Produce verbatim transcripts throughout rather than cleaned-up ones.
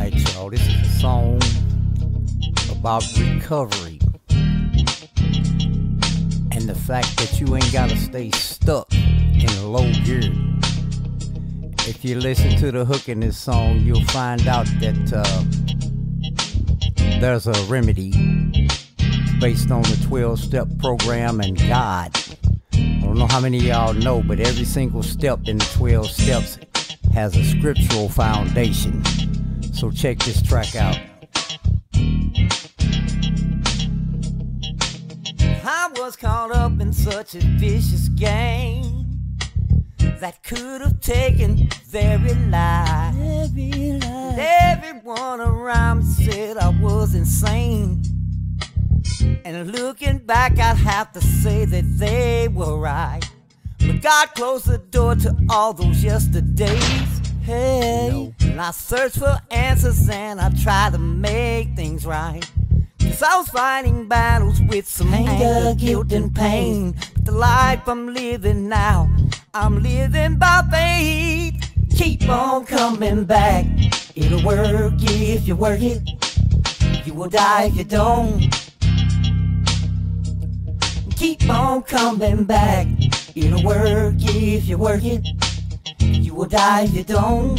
Alright, y'all, this is a song about recovery and the fact that you ain't gotta stay stuck in a low gear. If you listen to the hook in this song, you'll find out that uh, there's a remedy based on the twelve step program and God. I don't know how many of y'all know, but every single step in the twelve steps has a scriptural foundation. So check this track out. I was caught up in such a vicious game that could have taken very life. Every life. Everyone around me said I was insane. And looking back, I'd have to say that they were right. But God closed the door to all those yesterdays. Hey, no. And I searched for answers and I tried to make things right. Cause I was fighting battles with some anger, guilt, and pain. But the life I'm living now, I'm living by faith. Keep on coming back. It'll work if you work it. You will die if you don't. Keep on coming back. It'll work if you work it. You will die if you don't.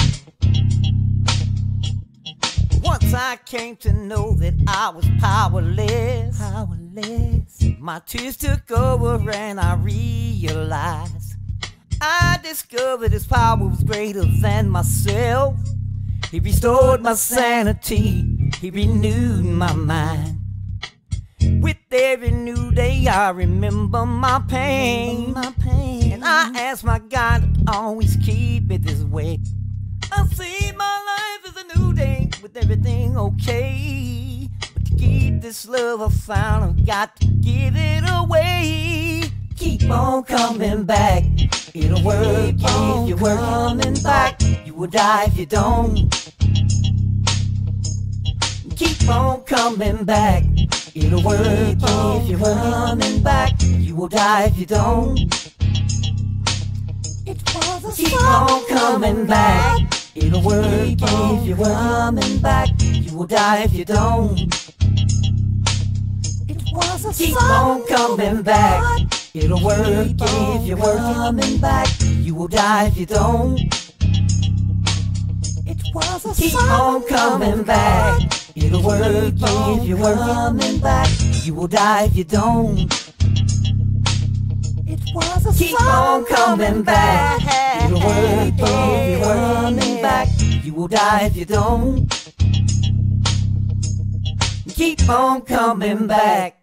Once I came to know that I was powerless, powerless. My tears took over and I realized I discovered His power was greater than myself. He restored my sanity. He renewed my mind. With every new day I remember my pain, my pain. And I ask my God to always keep it this way. I see my life as a new day with everything okay. But to keep this love I found, I've got to give it away. Keep on coming back. It'll work if you work coming back. You will die if you don't. Keep on coming back. It'll work if you're coming back. You will die if you don't. It was a Keep on coming back. It'll work if you're coming back. You will die if you don't. It was a Keep on coming back. It'll work if you're coming back. You will die if you don't. It was a Keep on coming back. It'll work if you're coming back. You will die if you don't. It was a Keep on coming back. It'll work if you're coming back. You will die if you don't. Keep on coming back.